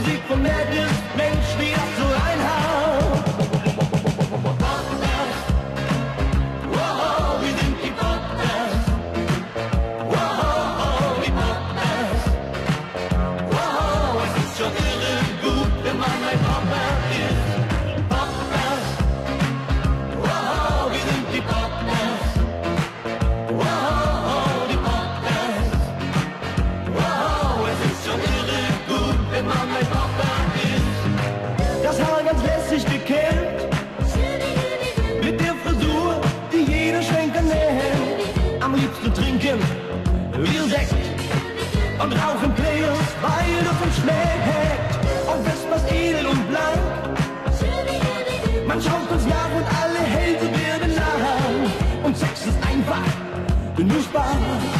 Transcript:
Musik von Madness, Mensch, wie das so reinhaut. Popstars, wow, wir sind die Popstars. Wow, die Popstars. Wow, es ist schon irre gut, wenn man ein Popstar ist. Popstars, wow, wir sind die Popstars. Wow, die Popstars. Wow, es ist schon irre gut, wenn man ein Popstar ist. Das Haar ganz lässig gekämmt, mit der Frisur, die jeder Schwenker nennt. Am liebsten trinken wir Sekt und rauchen Players, weil das uns schmeckt. Und Vespas edel und blank, man schaut uns nach und alle Hälse werden lang. Und Sex ist einfach nur Spaß.